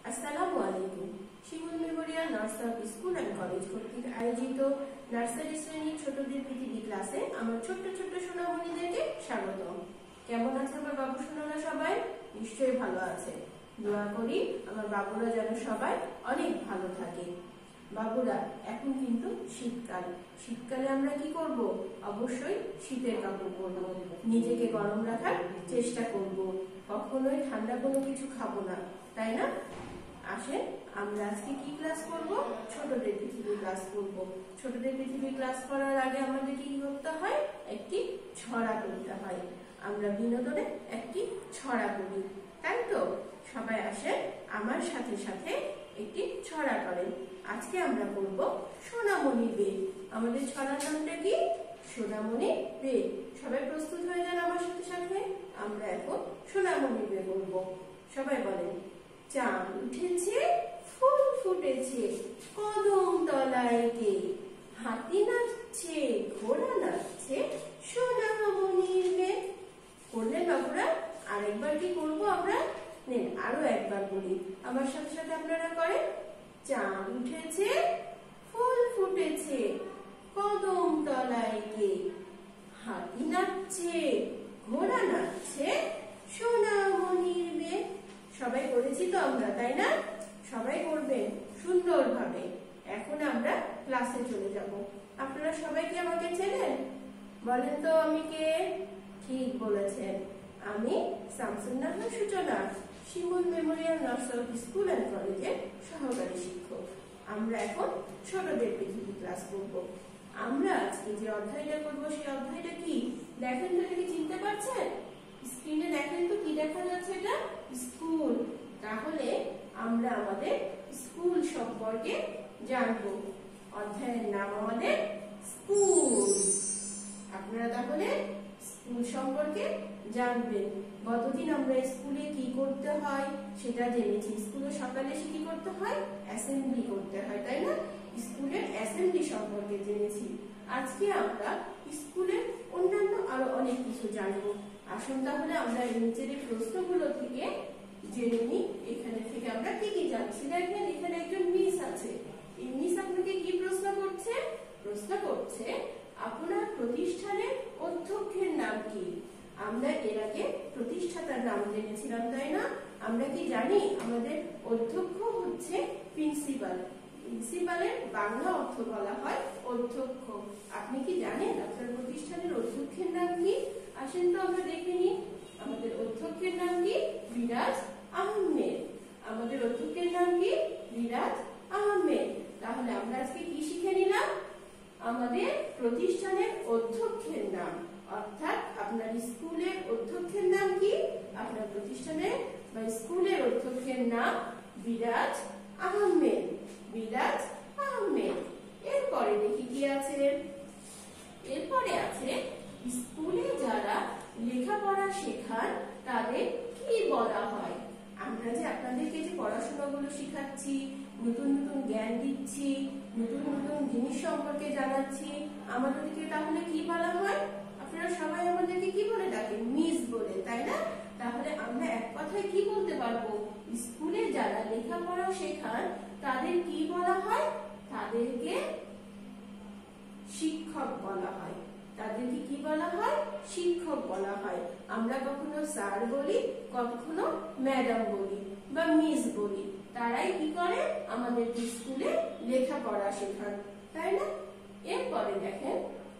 আসসালামু আলাইকুম। Shimul memorial nursery school and college কর্তৃক আয়োজিত নার্সারি শ্রেণীর ছোটদের পৃথিবী ক্লাসে আমার ছোট্ট ছোট্ট সোনামণিদেরকে স্বাগত। কেমন আছে আমার বাবু সোনারা? সবাই নিশ্চয়ই ভালো আছে। দোয়া করি আমার বাবুরা যেন সবাই অনেক ভালো থাকে। বাবুরা, এখন কিন্তু শীতকাল। শীতকালে আমরা কি করব? অবশ্যই শীতের কাপড় পরবো, নিজেকে গরম রাখার চেষ্টা করব, কখনোই ঠান্ডা কোনো কিছু খাবো না, তাই না? আসেন আমরা আজকে কি ক্লাস করব? ছোটদের পৃথিবী ক্লাস করব। ছোটদের পৃথিবী ক্লাস করার আগে আমাদের কি করতে হয়? একটি ছড়া করতে হয়। আমরা বিনোদনে একটি ছড়া করি, তাই তো? সবাই আসেন আমার সাথে সাথে একটি ছড়া করেন। আজকে আমরা করব সোনামণি বে। আমাদের ছড়ার নামটা কি? সোনামণি বে। সবাই প্রস্তুত হয়ে যান আমার সাথে সাথে। আমরা এখন সোনামণি বে করব। সবাই বলেন, চাঁদ উঠেছে, ফুল ফুটেছে, কদম তলায় কে, হাতি নাচছে, ঘোড়া নাচছে, সোনামণির বে। করলেন বাবুরা? আরেকবার কি করব আমরা? নেন আরো একবার বলি, আমার সাথে সাথে আপনারা করেন। চাঁদ উঠেছে, ফুল ফুটেছে, কদম তলায় কে, হাতি নাচছে, ঘোড়া নাচছে, সোনামণির বে। সবাই করেছি তো আমরা, তাই না? সবাই করবেন সুন্দরভাবে। এখন আমরা ক্লাসে চলে যাব। আপনারা সবাই কি আমাকে চেনেন? বলেন তো আমি কে? ঠিক বলেছেন, আমি Shamsunnahar Suchona, Shimul memorial nursery school and কলেজের সহকারী শিক্ষক। আমরা এখন ছোটদের পৃথিবী ক্লাস করব। আমরা আজকে যে অধ্যায়টা করব সেই অধ্যায়টা কি? দেখেন তো, এটাকে চিনতে পারছেন? স্ক্রিনে দেখেন তো কি দেখা যাচ্ছে? এটা স্কুল। তাহলে আমরা আমাদের স্কুল সম্পর্কে জানবো। অধ্যায়ের নাম আমাদের স্কুল। আপনারা তাহলে স্কুল সম্পর্কে জানবেন। গতদিন আমরা স্কুলে কি করতে হয় সেটা জেনেছি। স্কুলে সকালে এসে কি করতে হয়? অ্যাসেম্বলি করতে হয়, তাই না? স্কুলের অ্যাসেম্বলি সম্পর্কে জেনেছি। আজকে আমরা স্কুলের অন্যান্য আরো অনেক কিছু জানবো। আসুন তাহলে আমরা নিচের প্রশ্নগুলো থেকে জেনে নিই। এখানে থেকে আমরা কি কি জানছি। দেখেন এখানে একজন মিস আছে। এই মিস আপনাকে কি প্রশ্ন করছে? প্রশ্ন করছে, আপনার প্রতিষ্ঠানের অধ্যক্ষের নাম কি? আমরা এর আগে প্রতিষ্ঠাতার নাম জেনেছিলাম, তাই না? আমরা কি জানি আমাদের অধ্যক্ষ হচ্ছে প্রিন্সিপাল। প্রিন্সিপালের বাংলা অর্থ বলা হয় অধ্যক্ষ। আপনি কি জানেন আপনার প্রতিষ্ঠানের অধ্যক্ষের নাম কি? আসেন তো আমরা দেখে নিই। আমাদের অধ্যক্ষের নাম কি? বিরাজ আহমেদ। আমাদের অধ্যক্ষের নাম কি? বিরাজ আহমেদ। তাহলে আমরা আজকে কি শিখে নিলাম? আমাদের প্রতিষ্ঠানের অধ্যক্ষের নাম, অর্থাৎ আপনার স্কুলের অধ্যক্ষের নাম কি? আপনার প্রতিষ্ঠানের বা স্কুলের অধ্যক্ষের নাম বিরাজ আহমেদ। বিরাজ আহমেদ। এরপরে দেখি কি আছে। এরপরে আছে, স্কুলে যারা লেখাপড়া শেখান তাদের কি বলা হয়? আমরা যে আপনাদেরকে যে পড়াশোনাগুলো শিখাচ্ছি, নতুন নতুন জ্ঞান দিচ্ছি, নতুন নতুন জিনিস সম্পর্কে জানাচ্ছি, আমাদেরকে তাহলে কি বলা হয়? আপনারা সবাই আমাদেরকে কি বলে ডাকেন? মিস বলে, তাই না? তাহলে আমরা এক কথায় কি বলতে পারবো? স্কুলে যারা লেখাপড়া শেখান তাদের কি বলা হয়? তাদেরকে শিক্ষক বলা হয়। তাদেরকে কি বলা হয়? শিক্ষক বলা হয়। আমরা কখনো স্যার বলি, কখনো ম্যাডাম বলি বা মিস বলি। তারাই কি করে? আমাদের স্কুলে লেখাপড়া শেখান, তাই না? এরপরে দেখেন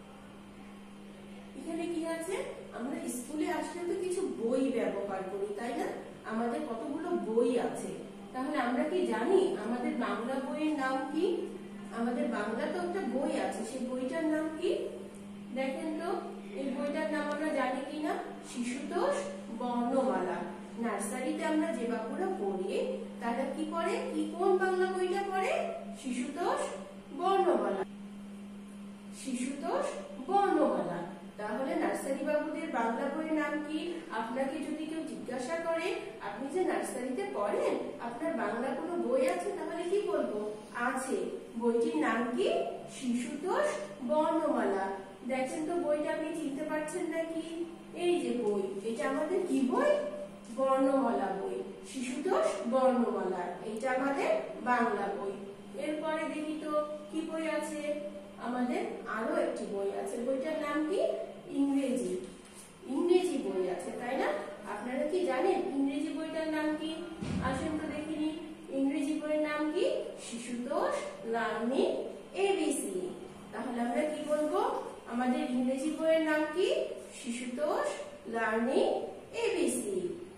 এখানে কি আছে। আমরা স্কুলে আসলে তো কিছু বই ব্যবহার করি, তাই না? আমাদের কতগুলো বই আছে। তাহলে আমরা কি জানি আমাদের বাংলা বইয়ের নাম কি? আমাদের বাংলা তো একটা বই আছে, সেই বইটার নাম কি? দেখেন তো এই বইটার নাম আমরা জানি কিনা? শিশুতোষ বর্ণমালা। নার্সারিতে আমরা যে বাবুরা পড়ি তারা কি পড়ে? কি কোন বাংলা বইটা পড়ে? শিশুতোষ বর্ণমালা। শিশুতোষ বর্ণমালা। তাহলে নার্সারি বাবুদের বাংলা বইয়ের নাম কি? আপনাকে যদি কেউ জিজ্ঞাসা করে আপনি যে নার্সারিতে পড়েন, আপনার বাংলা কোনো বই আছে? তাহলে কি বলবো? আছে। বইটির নাম কি? শিশুতোষ বর্ণমালা। দেখেন তো বইটা আপনি চিনতে পারছেন নাকি? এই যে বই, এটা আমাদের কি বই? বর্ণমালা বই। শিশুতোষ বর্ণমালা, এইটা আমাদের বাংলা বই। এরপরে দেখি তো কি বই আছে, আমাদের আরো একটি বই আছে, বইটার নাম কি? ইংরেজি। ইংরেজি বই আছে, তাই না? আপনারা কি জানেন ইংরেজি বইটার নাম কি? আসেন তো দেখিনি। ইংরেজি বইয়ের নাম কি? শিশুতোষ লার্নিং এবিসি। তাহলে আমরা কি বলবো? আমাদের ইংরেজি বইয়ের নাম কি? শিশুতোষ লার্নিং এবিসি।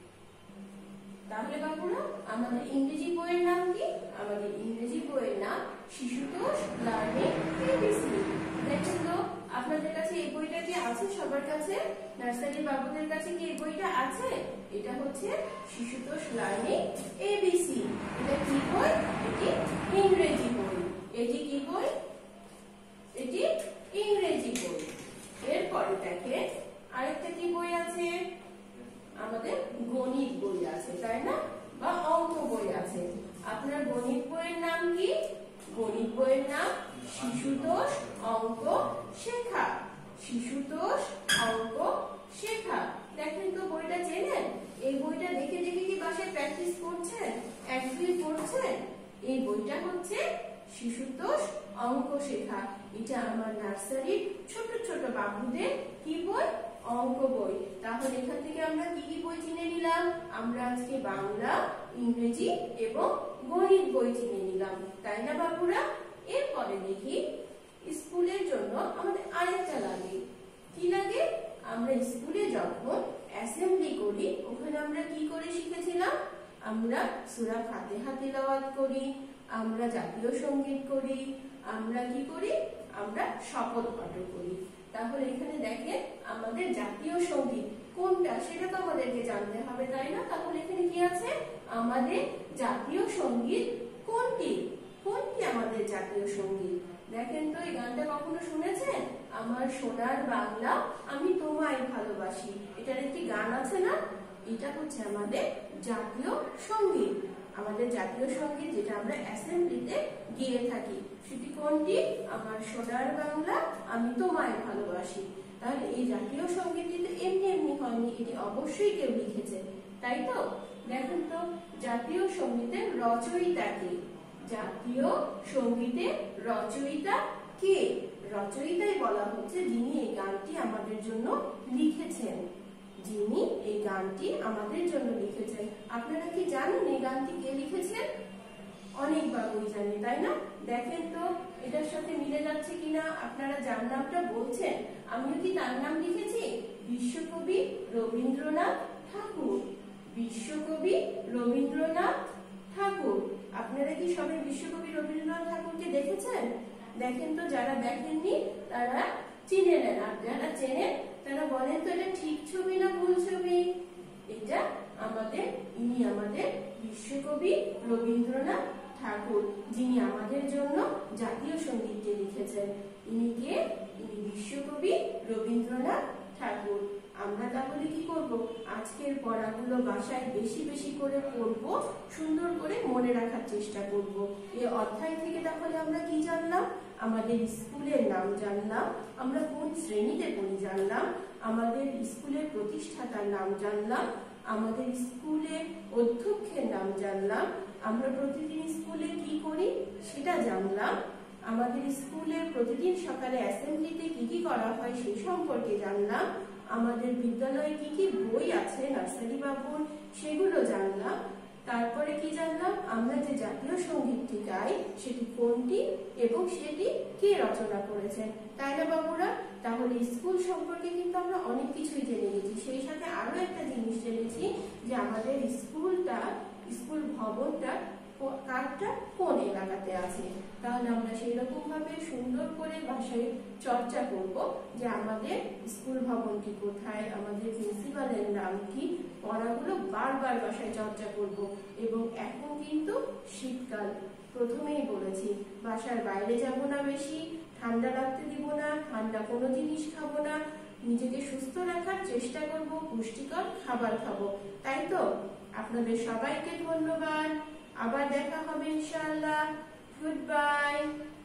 তাহলে বাবুরা আমাদের ইংরেজি বইয়ের নাম কি? আমাদের ইংরেজি বইয়ের নাম শিশুতোষ লার্নিং এবিসি। দেখেন তো আপনাদের কাছে এই বইটা কি আছে? সবার কাছে, নার্সারি বাবুদের কাছে কি এই বইটা আছে? এটা হচ্ছে শিশুতোষ লার্নিং এবিসি। এটা কি বই? এটি ইংরেজি বই। এটি কি বই? এটি ইংরেজি বই। এরপরে দেখে আরেকটা কি বই আছে? আমাদের গণিত বই আছে, তাই না? বা অঙ্ক বই আছে। আপনার গণিত বইয়ের নাম কি? গণিত বইয়ের নাম শিশুতোষ অঙ্ক শেখা। শিশুতোষ অঙ্ক শেখা। দেখেন তো বইটা চেনেন? এই বইটা দেখে দেখে কি বাসায় প্র্যাকটিস করছেন, অ্যাক্টিভ করছেন? এই বইটা হচ্ছে শিশুতোষ অঙ্ক শেখা। এটা আমার নার্সারির ছোট ছোট বাবুদের কি বই? অঙ্ক বই। তাহলে এখান থেকে আমরা কি কি বই চিনে নিলাম? আমরা আজকে বাংলা, ইংরেজি এবং গণিত বই চিনে নিলাম, তাই না বাবুরা? এরপরে দেখি স্কুলের জন্য আমাদের আরেকটা লাগে। কি লাগে? আমরা স্কুলে যখন অ্যাসেম্বলি করি, ওখানে আমরা কি করে শিখেছিলাম? আমরা সূরা ফাতিহা তিলাওয়াত করি, আমরা জাতীয় সঙ্গীত করি, আমরা কি করি? আমরা শপথ পাঠ করি। তাহলে এখানে দেখেন আমাদের জাতীয় সঙ্গীত কোনটা সেটা তো আমাদেরকে জানতে হবে, তাই না? তাহলে এখানে কি আছে? আমাদের জাতীয় সঙ্গীত কোনটি? কোনটি আমাদের জাতীয় সঙ্গীত? দেখেন তো এই গানটা কখনো শুনেছেন? আমার সোনার বাংলা আমি তোমায় ভালোবাসি, এটার একটি গান আছে না? এটা হচ্ছে আমাদের জাতীয় সঙ্গীত। আমাদের জাতীয় সঙ্গীত যেটা আমরা অ্যাসেম্বলিতে গিয়ে থাকি, সেটি কোনটি? আমার সোনার বাংলা আমি তোমায় ভালোবাসি। তাহলে এই জাতীয় সঙ্গীতটি তো এমনি এমনি হয়নি, এটি অবশ্যই কেউ লিখেছে, তাই তো? দেখুন তো জাতীয় সঙ্গীতের রচয়িতা কে? জাতীয় সঙ্গীতের রচয়িতা কে? রচয়িতাই বলা হচ্ছে যিনি এই গানটি আমাদের জন্য লিখেছেন, যিনি এই গানটি আমাদের জন্য লিখেছেন। আপনারা কি জানেন এই গানটি কে লিখেছেন? অনেক বাবুই জানে, তাই না? দেখেন তো এটার সাথে মিলে যাচ্ছে কিনা। আপনারা যার নামটা বলছেন আমিও কি তার নাম লিখেছি? বিশ্বকবি রবীন্দ্রনাথ ঠাকুর। বিশ্বকবি রবীন্দ্রনাথ ঠাকুর। আপনারা কি সবাই বিশ্বকবি রবীন্দ্রনাথ ঠাকুরকে দেখেছেন? দেখেন তো যারা দেখেননি তারা চিনে নেন, আর যারা চেনেন তারা বলেন তো এটা ঠিক ছবি না ভুল ছবি? এটা আমাদের, ইনি আমাদের বিশ্বকবি রবীন্দ্রনাথ ঠাকুর, যিনি আমাদের জন্য জাতীয় সঙ্গীতটি লিখেছেন। ইনি কে? ইনি বিশ্বকবি রবীন্দ্রনাথ ঠাকুর। আমরা তাহলে কি করব? আজকের পড়াগুলো বাসায় বেশি বেশি করে পড়ব, সুন্দর করে মনে রাখার চেষ্টা করব। এই অধ্যায় থেকে তাহলে আমরা কি জানলাম? আমাদের স্কুলের নাম জানলাম, আমরা কোন শ্রেণীতে পড়ি জানলাম, আমাদের স্কুলের প্রতিষ্ঠাতার নাম জানলাম, আমাদের স্কুলের অধ্যক্ষের নাম জানলাম, আমরা প্রতিদিন স্কুলে কি করি সেটা জানলাম, আমাদের স্কুলে প্রতিদিন সকালে অ্যাসেম্বলিতে কি কি করা হয় সেই সম্পর্কে জানলাম, আমাদের বিদ্যালয়ে কি কি বই আছে নার্সারি বাবুর সেগুলো জানলাম। তারপরে কি জানলাম? আমরা যে জাতীয় সঙ্গীতটি গাই সেটি কোনটি এবং সেটি কে রচনা করেছেন, তাই না বাবুরা? তাহলে স্কুল সম্পর্কে কিন্তু আমরা অনেক কিছুই জেনে গেছি। সেই সাথে আরো একটা জিনিস জেনেছি যে আমাদের স্কুলটা, স্কুল ভবনটা কারটা কোন এলাকাতে আছে। তাহলে আমরা সেই রকম ভাবে সুন্দর করে ভাষায় চর্চা করব যে আমাদের স্কুল ভবনটি কোথায়, আমাদের প্রিন্সিপালের নাম কি, পড়াগুলো বারবার ভাষায় চর্চা করব। এবং এখন কিন্তু শীতকাল, প্রথমেই বলেছি বাসার বাইরে যাব না বেশি, ঠান্ডা লাগতে দিব না, ঠান্ডা কোনো জিনিস খাবো না, নিজেকে সুস্থ রাখার চেষ্টা করব, পুষ্টিকর খাবার খাবো, তাই তো? আপনাদের সবাইকে ধন্যবাদ। আবার দেখা হবে ইনশাআল্লাহ। Good by.